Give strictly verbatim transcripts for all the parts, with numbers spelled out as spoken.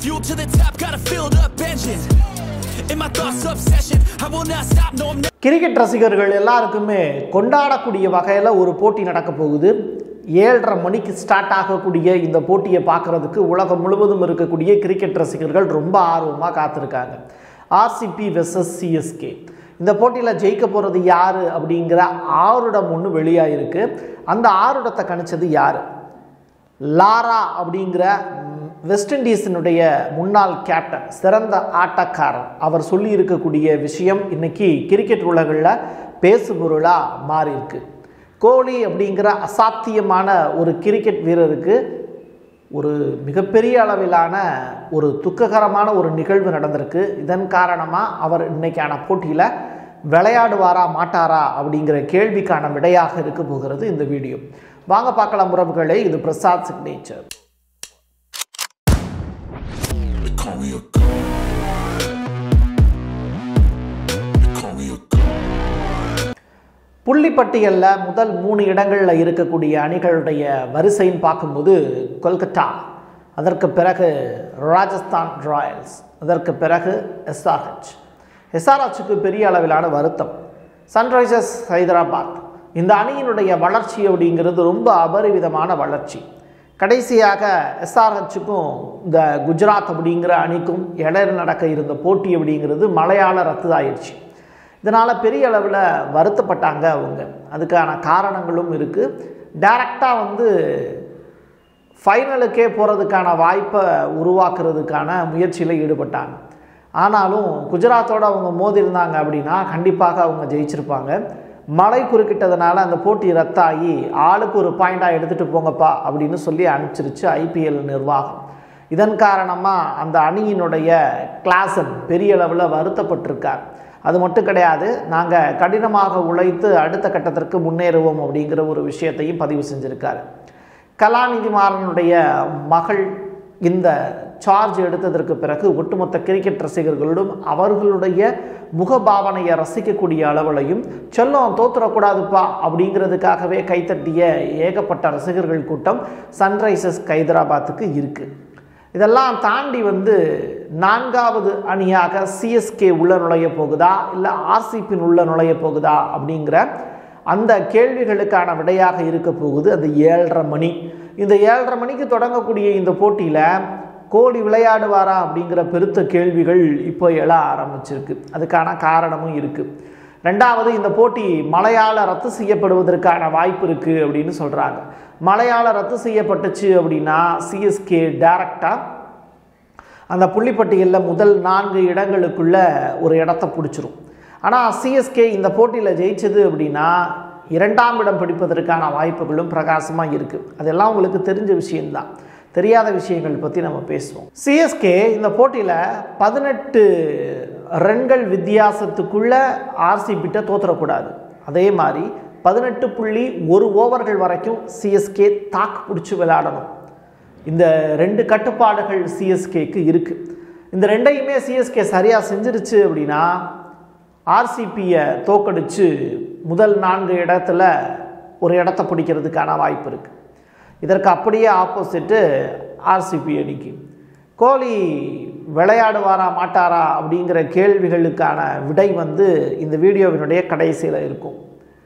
fuel to the top, got a filled up engine. In my thoughts obsession, I will not stop, no I'm not. Cricket ரசிகர்கள் எல்லாருக்குமே கொண்டாடக்கூடிய வகையில் ஒரு போட்டி நடக்க போகுது. ஏழரை மணிக்கு ஸ்டார்ட் ஆகக்கூடிய இந்த போட்டியை பார்க்குறதுக்கு உலகம் முழுவதும் இருக்கக்கூடிய கிரிக்கெட் ரசிகர்கள் ரொம்ப ஆர்வமாக காத்திருக்காங்க. RCB versus CSK. இந்த போட்டியில் ஜெயிக்க போகிறது யார் அப்படிங்கிற ஆறுடம் ஒன்று வெளியாகிருக்கு. அந்த ஆறுடத்தை கணிச்சது யார்? லாரா அப்படிங்கிற வெஸ்ட் இண்டீஸினுடைய முன்னாள் கேப்டன், சிறந்த ஆட்டக்காரர். அவர் சொல்லி இருக்கக்கூடிய விஷயம் இன்னைக்கு கிரிக்கெட் உலகில் பேசுபொருளாக மாறியிருக்கு. கோலி அப்படிங்கிற அசாத்தியமான ஒரு கிரிக்கெட் வீரருக்கு ஒரு மிகப்பெரிய அளவிலான ஒரு துக்ககரமான ஒரு நிகழ்வு நடந்திருக்கு. இதன் காரணமாக அவர் இன்னைக்கான போட்டியில் விளையாடுவாரா மாட்டாரா அப்படிங்கிற கேள்விக்கான விடையாக இருக்க போகிறது இந்த வீடியோ. வாங்க பார்க்கலாம் உறவுகளே. இது பிரசாத் சிக்னேச்சர். புள்ளிப்பட்டியலில் முதல் மூணு இடங்களில் இருக்கக்கூடிய அணிகளுடைய வரிசைன்னு பார்க்கும்போது கொல்கத்தா, அதற்கு பிறகு ராஜஸ்தான் ராயல்ஸ், அதற்கு பிறகு எஸ்ஆர்ஹெச். எஸ்ஆர்ஹெச்சுக்கு பெரிய அளவிலான வருத்தம். சன்ரைசர்ஸ் ஹைதராபாத், இந்த அணியினுடைய வளர்ச்சி அப்படிங்கிறது ரொம்ப அபரிவிதமான வளர்ச்சி. கடைசியாக எஸ்ஆர்ஹெச்சுக்கும் இந்த குஜராத் அப்படிங்கிற அணிக்கும் இடையில நடக்க இருந்த போட்டி அப்படிங்கிறது மழையால் ரத்தாயிடுச்சு. இதனால் பெரிய அளவில் வருத்தப்பட்டாங்க அவங்க. அதுக்கான காரணங்களும் இருக்குது. டைரெக்டாக வந்து ஃபைனலுக்கே போகிறதுக்கான வாய்ப்பை உருவாக்குறதுக்கான முயற்சியில் ஈடுபட்டாங்க. ஆனாலும் குஜராத்தோடு அவங்க மோதி இருந்தாங்க அப்படின்னா கண்டிப்பாக அவங்க ஜெயிச்சிருப்பாங்க. மழை குறுக்கிட்டதுனால அந்த போட்டி ரத்தாகி ஆளுக்கு ஒரு பாயிண்டாக எடுத்துகிட்டு போங்கப்பா அப்படின்னு சொல்லி அனுப்பிச்சிருச்சு ஐபிஎல் நிர்வாகம். இதன் காரணமாக அந்த அணியினுடைய கிளாசன் பெரிய அளவில் வருத்தப்பட்டிருக்கார். அது மட்டும் கிடையாது, நாங்கள் கடினமாக உழைத்து அடுத்த கட்டத்திற்கு முன்னேறுவோம் அப்படிங்கிற ஒரு விஷயத்தையும் பதிவு செஞ்சுருக்காரு. கலாநிதி மாறனுடைய மகள் இந்த சார்ஜ் எடுத்ததற்கு பிறகு ஒட்டுமொத்த கிரிக்கெட் ரசிகர்களுடன் அவர்களுடைய முகபாவனையை ரசிக்கக்கூடிய அளவிலையும் செல்லம் தோத்துறக்கூடாதுப்பா அப்படிங்கிறதுக்காகவே கைத்தட்டிய ஏகப்பட்ட ரசிகர்கள் கூட்டம் சன்ரைசர்ஸ் ஹைதராபாத்துக்கு இருக்குது. இதெல்லாம் தாண்டி வந்து நான்காவது அணியாக சிஎஸ்கே உள்ள நுழைய போகுதா இல்லை ஆர்சிபி உள்ள நுழைய போகுதா அப்படிங்கிற அந்த கேள்விகளுக்கான விடையாக இருக்க போகுது அந்த ஏழரை மணி. இந்த ஏழரை மணிக்கு தொடங்கக்கூடிய இந்த போட்டியில் கோலி விளையாடுவாரா அப்படிங்கிற பெருத்த கேள்விகள் இப்போ எழ ஆரம்பிச்சிருக்கு. அதுக்கான காரணமும் இருக்குது. ரெண்டாவது, இந்த போட்டி மழையால் ரத்து செய்யப்படுவதற்கான வாய்ப்பு இருக்குது அப்படின்னு சொல்கிறாங்க. மழையால் ரத்து செய்யப்பட்டுச்சு அப்படின்னா சிஎஸ்கே டைரக்டாக அந்த புள்ளிப்பட்டியலில் முதல் நான்கு இடங்களுக்குள்ள ஒரு இடத்த பிடிச்சிரும். ஆனால் சிஎஸ்கே இந்த போட்டியில் ஜெயிச்சது அப்படின்னா இரண்டாம் இடம் பிடிப்பதற்கான வாய்ப்புகளும் பிரகாசமாக இருக்குது. அதெல்லாம் உங்களுக்கு தெரிஞ்ச விஷயம்தான். தெரியாத விஷயங்கள் பற்றி நம்ம பேசுவோம். சிஎஸ்கே இந்த போட்டியில் பதினெட்டு ரன்கள் வித்தியாசத்துக்குள்ளே ஆர்சிபிட்ட தோற்றுறக்கூடாது. அதே மாதிரி பதினெட்டு புள்ளி ஒரு ஓவர்கள் வரைக்கும் சிஎஸ்கே தாக்கு பிடிச்சி விளையாடணும். இந்த ரெண்டு கட்டுப்பாடுகள் சிஎஸ்கேக்கு இருக்குது. இந்த ரெண்டையுமே சிஎஸ்கே சரியாக செஞ்சிருச்சு அப்படின்னா ஆர்சிபியை தோக்கடிச்சு முதல் நான்கு இடத்துல ஒரு இடத்த பிடிக்கிறதுக்கான வாய்ப்பு இருக்குது. இதற்கு அப்படியே ஆப்போசிட்டு ஆர்சிபி அணிக்கு கோலி விளையாடுவாரா மாட்டாரா அப்படிங்கிற கேள்விகளுக்கான விடை வந்து இந்த வீடியோவினுடைய கடைசியில் இருக்கும்.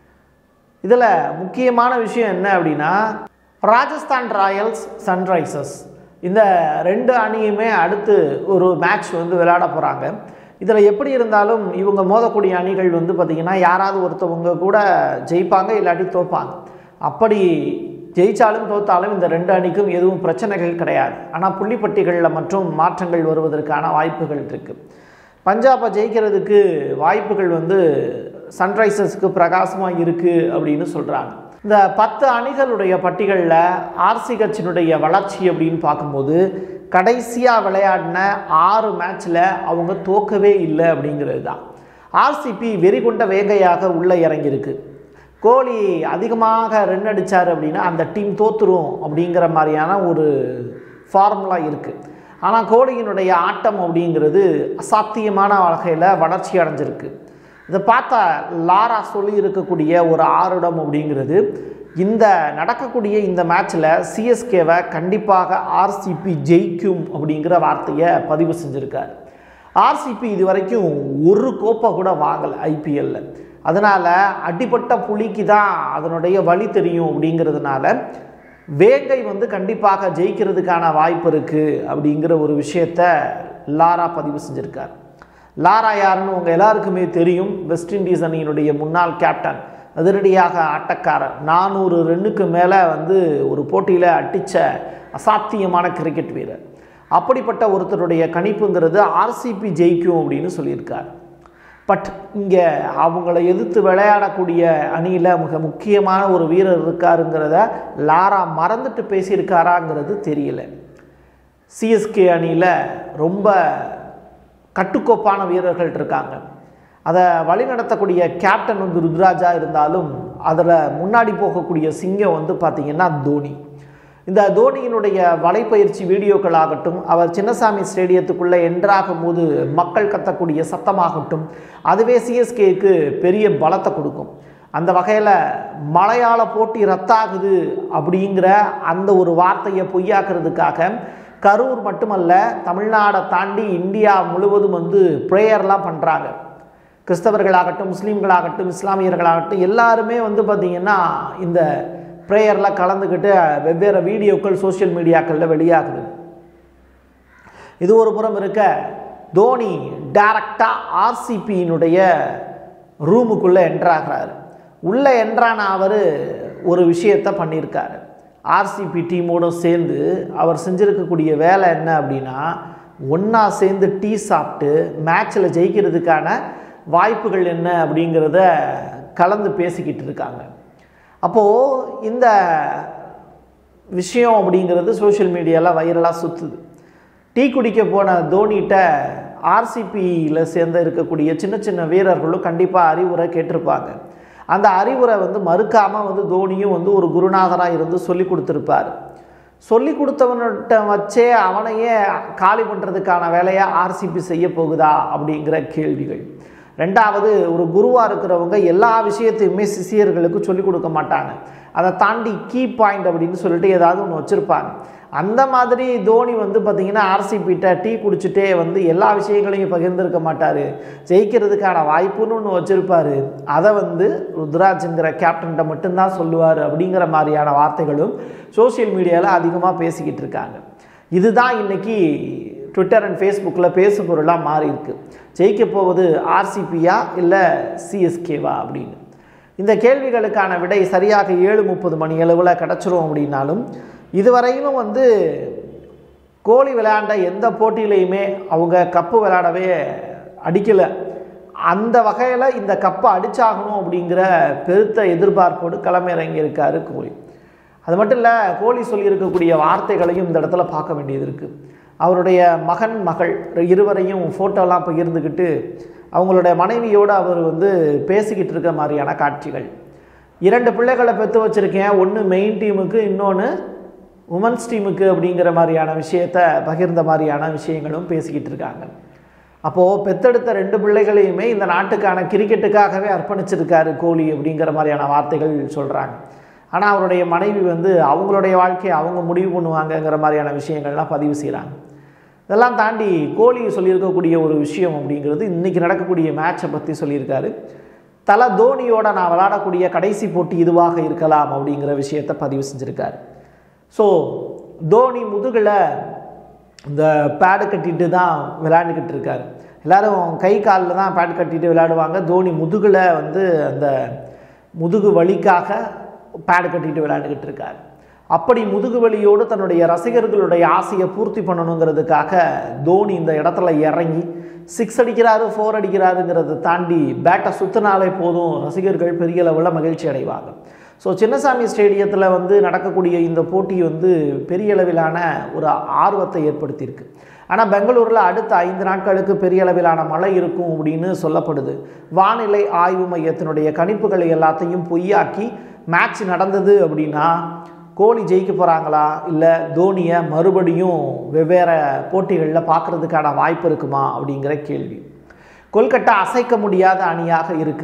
இதில் முக்கியமான விஷயம் என்ன அப்படின்னா ராஜஸ்தான் ராயல்ஸ், சன்ரைசர்ஸ் இந்த ரெண்டு அணியுமே அடுத்து ஒரு மேட்ச் வந்து விளையாட போகிறாங்க. இதில் எப்படி இருந்தாலும் இவங்க மோதக்கூடிய அணிகள் வந்து பார்த்திங்கன்னா யாராவது ஒருத்தவங்க கூட ஜெயிப்பாங்க, இல்லாட்டி தோற்பாங்க. அப்படி ஜெயித்தாலும் தோற்றாலும் இந்த ரெண்டு அணிக்கும் எதுவும் பிரச்சனைகள் கிடையாது. ஆனால் புள்ளிப்பட்டிகளில் மற்றும் மாற்றங்கள் வருவதற்கான வாய்ப்புகள் இருக்குது. பஞ்சாபை ஜெயிக்கிறதுக்கு வாய்ப்புகள் வந்து சன்ரைசர்ஸுக்கு பிரகாசமாக இருக்குது அப்படின்னு சொல்கிறாங்க. இந்த பத்து அணிகளுடைய பட்டிகளில் ஆர்சிஹெச்சினுடைய வளர்ச்சி அப்படின்னு பார்க்கும்போது கடைசியாக விளையாடின ஆறு மேட்ச்சில் அவங்க தோக்கவே இல்லை அப்படிங்கிறது தான். ஆர்சிபி வெறிகொண்ட வேகையாக உள்ளே இறங்கியிருக்கு. கோலி அதிகமாக ரன் அடித்தார் அப்படின்னா அந்த டீம் தோற்றுரும் அப்படிங்கிற மாதிரியான ஒரு ஃபார்முலா இருக்குது. ஆனால் கோலியினுடைய ஆட்டம் அப்படிங்கிறது அசாத்தியமான வகையில் வளர்ச்சி அடைஞ்சிருக்கு. இதை பார்த்தா லாரா சொல்லி இருக்கக்கூடிய ஒரு ஆறுடம் அப்படிங்கிறது இந்த நடக்கக்கூடிய இந்த மேட்ச்சில் சிஎஸ்கேவை கண்டிப்பாக ஆர்சிபி ஜெயிக்கும் அப்படிங்கிற வார்த்தையை பதிவு செஞ்சுருக்கார். ஆர்சிபி இது வரைக்கும் ஒரு கோப்பை கூட வாங்கலை ஐபிஎல்ல. அதனால் அடிப்பட்ட புலிக்கு தான் அதனுடைய வழி தெரியும் அப்படிங்கிறதுனால வேங்கை வந்து கண்டிப்பாக ஜெயிக்கிறதுக்கான வாய்ப்பு இருக்குது அப்படிங்கிற ஒரு விஷயத்த லாரா பதிவு செஞ்சுருக்கார். லாரா யாருன்னு உங்கள் எல்லாருக்குமே தெரியும். வெஸ்ட் இண்டீஸ் அணியினுடைய முன்னாள் கேப்டன், அதிரடியாக ஆட்டக்காரர், நானூறு ரன்னுக்கு மேலே வந்து ஒரு போட்டியில் அடித்த அசாத்தியமான கிரிக்கெட் வீரர். அப்படிப்பட்ட ஒருத்தருடைய கணிப்புங்கிறது ஆர்சிபி ஜெயிக்கும் அப்படின்னு சொல்லியிருக்கார். பட் இங்கே அவங்கள எதிர்த்து விளையாடக்கூடிய அணியில் மிக முக்கியமான ஒரு வீரர் இருக்காருங்கிறத லாரா மறந்துட்டு பேசியிருக்காராங்கிறது தெரியல. சிஎஸ்கே அணியில் ரொம்ப கட்டுக்கோப்பான வீரர்கள் இருக்காங்க. அதை வழிநடத்தக்கூடிய கேப்டன் வந்து ருத்ராஜா இருந்தாலும் அதில் முன்னாடி போகக்கூடிய சிங்கம் வந்து பார்த்திங்கன்னா தோனி. இந்த தோனியினுடைய வலைப்பயிற்சி வீடியோக்கள் ஆகட்டும், அவர் சின்னசாமி ஸ்டேடியத்துக்குள்ளே என்ட்ராகும் போது மக்கள் கத்தக்கூடிய சத்தமாகட்டும், அதுவே சிஎஸ்கேக்கு பெரிய பலத்தை கொடுக்கும். அந்த வகையில் மலையாள போட்டி ரத்தாகுது அப்படிங்கிற அந்த ஒரு வார்த்தையை பொய்யாக்குறதுக்காக கரூர் மட்டுமல்ல தமிழ்நாடை தாண்டி இந்தியா முழுவதும் வந்து ப்ரேயர்லாம் பண்ணுறாங்க. கிறிஸ்தவர்களாகட்டும், முஸ்லீம்களாகட்டும், இஸ்லாமியர்களாகட்டும் எல்லாருமே வந்து பார்த்திங்கன்னா இந்த ப்ரேயரில் கலந்துக்கிட்டு வெவ்வேறு வீடியோக்கள் சோஷியல் மீடியாக்களில் வெளியாகுது. இது ஒரு புறம் இருக்க, தோனி டைரக்டாக ஆர்சிபியினுடைய ரூமுக்குள்ளே என்ட்ராகிறாரு. உள்ளே என்ட்ரான அவர் ஒரு விஷயத்தை பண்ணியிருக்காரு. ஆர்சிபி டீமோடு சேர்ந்து அவர் செஞ்சுருக்கக்கூடிய வேலை என்ன அப்படின்னா, ஒன்றா சேர்ந்து டீ சாப்பிட்டு மேட்ச்சில் ஜெயிக்கிறதுக்கான வாய்ப்புகள் என்ன அப்படிங்கிறத கலந்து பேசிக்கிட்டு இருக்காங்க. அப்போது இந்த விஷயம் அப்படிங்கிறது சோஷியல் மீடியாவில் வைரலாக சுற்றுது. டீ குடிக்க போன தோனிகிட்ட ஆர்சிபியில் சேர்ந்து இருக்கக்கூடிய சின்ன சின்ன வீரர்களும் கண்டிப்பாக அறிவுரை கேட்டிருப்பாங்க. அந்த அறிவுரை வந்து மறுக்காமல் வந்து தோனியும் வந்து ஒரு குருநாதராக இருந்து சொல்லி கொடுத்துருப்பார். சொல்லி கொடுத்தவன்கிட்ட வச்சே அவனையே காலி பண்ணுறதுக்கான வேலையை ஆர்சிபி செய்ய போகுதா அப்படிங்கிற கேள்விகள். ரெண்டாவது, ஒரு குருவாக இருக்கிறவங்க எல்லா விஷயத்தையுமே சிஷியர்களுக்கு சொல்லிக் கொடுக்க மாட்டாங்க. அதை தாண்டி கீ பாயிண்ட் அப்படின்னு சொல்லிட்டு ஏதாவது ஒன்று வச்சுருப்பாங்க. அந்த மாதிரி தோனி வந்து பார்த்திங்கன்னா ஆர்சிபிட்ட டீ குடிச்சிட்டே வந்து எல்லா விஷயங்களையும் பகிர்ந்திருக்க மாட்டார். ஜெயிக்கிறதுக்கான வாய்ப்புன்னு ஒன்று வச்சுருப்பார். அதை வந்து ருத்ராஜ்ங்கிற கேப்டன்கிட்ட மட்டும்தான் சொல்லுவார் அப்படிங்கிற மாதிரியான வார்த்தைகளும் சோஷியல் மீடியாவில் அதிகமாக பேசிக்கிட்டு இருக்காங்க. இதுதான் இன்றைக்கி ட்விட்டர் அண்ட் ஃபேஸ்புக்கில் பேசு பொருளாக மாறி இருக்கு. ஜெயிக்க போவது ஆர்சிபியா இல்லை சிஎஸ்கேவா அப்படின்னு. இந்த கேள்விகளுக்கான விடை சரியாக ஏழு முப்பது மணி அளவில் கிடச்சிரும். அப்படின்னாலும் இதுவரையிலும் வந்து கோலி விளையாண்ட எந்த போட்டியிலையுமே அவங்க கப்பு விளையாடவே அடிக்கலை. அந்த வகையில் இந்த கப்பை அடித்தாகணும் அப்படிங்கிற பெருத்த எதிர்பார்ப்போடு களமிறங்கி இருக்கார் கோலி. அது மட்டும் இல்லை, கோலி சொல்லியிருக்கக்கூடிய வார்த்தைகளையும் இந்த இடத்துல பார்க்க வேண்டியது இருக்குது. அவருடைய மகன் மகள் இருவரையும் ஃபோட்டோலாம் பகிர்ந்துக்கிட்டு அவங்களுடைய மனைவியோடு அவர் வந்து பேசிக்கிட்டு இருக்க மாதிரியான காட்சிகள். இரண்டு பிள்ளைகளை பெற்று வச்சுருக்கேன், ஒன்று மெயின் டீமுக்கு, இன்னொன்று உமன்ஸ் டீமுக்கு அப்படிங்கிற மாதிரியான விஷயத்தை பகிர்ந்த மாதிரியான விஷயங்களும் பேசிக்கிட்டு இருக்காங்க. அப்போது பெத்தெடுத்த ரெண்டு பிள்ளைகளையுமே இந்த நாட்டுக்கான கிரிக்கெட்டுக்காகவே அர்ப்பணிச்சிருக்காரு கோலி அப்படிங்கிற மாதிரியான வார்த்தைகள் சொல்கிறாங்க. ஆனால் அவருடைய மனைவி வந்து அவங்களுடைய வாழ்க்கையை அவங்க முடிவு பண்ணுவாங்கங்கிற மாதிரியான விஷயங்கள்லாம் பதிவு செய்கிறாங்க. இதெல்லாம் தாண்டி கோலி சொல்லியிருக்கக்கூடிய ஒரு விஷயம் அப்படிங்கிறது இன்றைக்கி நடக்கக்கூடிய மேட்சை பற்றி சொல்லியிருக்காரு. தலை தோனியோட நான் விளையாடக்கூடிய கடைசி போட்டி இதுவாக இருக்கலாம் அப்படிங்கிற விஷயத்தை பதிவு செஞ்சுருக்காரு. ஸோ தோனி முதுகில் இந்த பேடு கட்டிட்டு தான் விளையாண்டுக்கிட்டு இருக்கார். எல்லோரும் கை காலில் தான் பேடு கட்டிட்டு விளையாடுவாங்க. தோனி முதுகில் வந்து அந்த முதுகு வலிக்காக பேடு கட்டிட்டு விளையாண்டுக்கிட்டு இருக்கார். அப்படி முதுகு வலியோடு தன்னுடைய ரசிகர்களுடைய ஆசையை பூர்த்தி பண்ணணுங்கிறதுக்காக தோனி இந்த இடத்துல இறங்கி சிக்ஸ் அடிக்கிறாரு, ஃபோர் அடிக்கிறாருங்கிறத தாண்டி பேட்டை சுற்றினாலே போதும் ரசிகர்கள் பெரிய அளவில் மகிழ்ச்சி அடைவாங்க. ஸோ சின்னசாமி ஸ்டேடியத்தில் வந்து நடக்கக்கூடிய இந்த போட்டி வந்து பெரிய அளவிலான ஒரு ஆர்வத்தை ஏற்படுத்தியிருக்கு. ஆனால் பெங்களூரில் அடுத்த ஐந்து நாட்களுக்கு பெரிய அளவிலான மழை இருக்கும் அப்படின்னு சொல்லப்படுது. வானிலை ஆய்வு மையத்தினுடைய கணிப்புகளை எல்லாத்தையும் பொய்யாக்கி மேட்ச் நடந்தது அப்படின்னா கோலி ஜெயிக்க போகிறாங்களா இல்லை தோனியை மறுபடியும் வெவ்வேறு போட்டிகளில் பார்க்குறதுக்கான வாய்ப்பு இருக்குமா அப்படிங்கிற கேள்வி. கொல்கட்டா அசைக்க முடியாத அணியாக இருக்குது.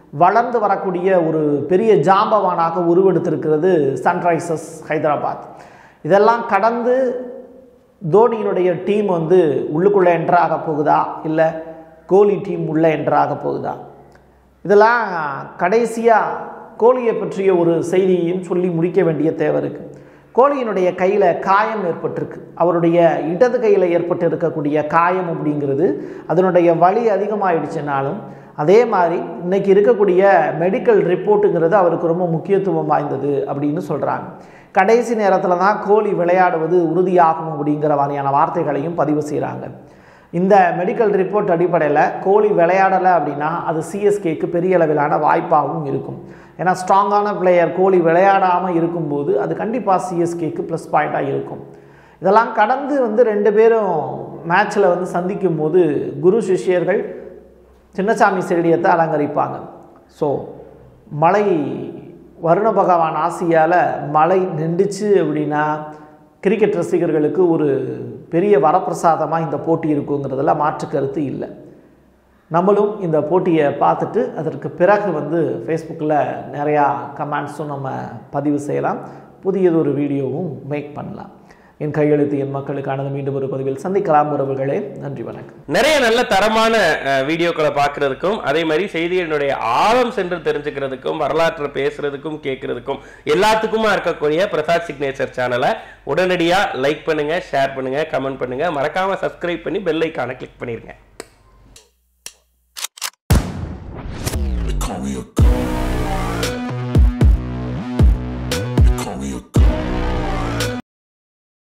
வளர்ந்து வரக்கூடிய ஒரு பெரிய ஜாம்பவானாக உருவெடுத்திருக்கிறது சன்ரைசர்ஸ் ஹைதராபாத். இதெல்லாம் கடந்து தோனியினுடைய டீம் வந்து உள்ளுக்குள்ளே என்ட்ராக போகுதா, இல்லை கோலி டீம் உள்ளே என்ட்ராக போகுதா? இதெல்லாம் கடைசியாக கோலியை பற்றிய ஒரு செய்தியையும் சொல்லி முடிக்க வேண்டிய தேவை இருக்குது. கோலியினுடைய கையில் காயம் ஏற்பட்டிருக்கு. அவருடைய இடது கையில் ஏற்பட்டு இருக்கக்கூடிய காயம் அப்படிங்கிறது அதனுடைய வலி அதிகமாகிடுச்சுனாலும் அதே மாதிரி இன்றைக்கி இருக்கக்கூடிய மெடிக்கல் ரிப்போர்ட்டுங்கிறது அவருக்கு ரொம்ப முக்கியத்துவம் வாய்ந்தது அப்படின்னு சொல்கிறாங்க. கடைசி நேரத்தில் தான் கோலி விளையாடுவது உறுதியாகும் அப்படிங்கிற மாதிரியான வார்த்தைகளையும் பதிவு செய்கிறாங்க. இந்த மெடிக்கல் ரிப்போர்ட் அடிப்படையில் கோலி விளையாடலை அப்படின்னா அது சிஎஸ்கேக்கு பெரிய அளவிலான வாய்ப்பாகவும் இருக்கும். ஏன்னா ஸ்ட்ராங்கான பிளேயர் கோலி விளையாடாமல் இருக்கும்போது அது கண்டிப்பாக சிஎஸ்கேக்கு ப்ளஸ் பாயிண்ட்டாக இருக்கும். இதெல்லாம் கடந்து வந்து ரெண்டு பேரும் மேட்ச்சில் வந்து சந்திக்கும் போது குரு சிஷ்யர்கள் சின்னசாமி ஸ்டேடியத்தை அலங்கரிப்பாங்க. ஸோ மழை வருண பகவான் ஆசியால் மழை நின்றுச்சு அப்படின்னா கிரிக்கெட் ரசிகர்களுக்கு ஒரு பெரிய வரப்பிரசாதமாக இந்த போட்டி இருக்குங்கிறதுல மாற்று கருத்து இல்லை. நம்மளும் இந்த போட்டியை பார்த்துட்டு அதற்கு பிறகு வந்து ஃபேஸ்புக்கில் நிறையா கமெண்ட்ஸும் நம்ம பதிவு செய்யலாம், புதியதொரு வீடியோவும் மேக் பண்ணலாம். என் கையெழுத்து என் மக்களுக்கானது மீண்டும் ஒரு பதிவில் சந்திக்கலாம் உறவுகளே. நன்றி, வணக்கம். நிறைய நல்ல தரமான வீடியோக்களை பார்க்கறதுக்கும் அதே மாதிரி செய்தியினுடைய ஆழம் சென்று தெரிஞ்சுக்கிறதுக்கும் வரலாற்றை பேசுறதுக்கும் கேட்கறதுக்கும் எல்லாத்துக்குமா இருக்கக்கூடிய பிரசாத் சிக்னேச்சர் சேனலை உடனடியாக லைக் பண்ணுங்க, ஷேர் பண்ணுங்க, கமெண்ட் பண்ணுங்க, மறக்காம சப்ஸ்கிரைப் பண்ணி பெல் ஐக்கானை கிளிக் பண்ணிருங்க.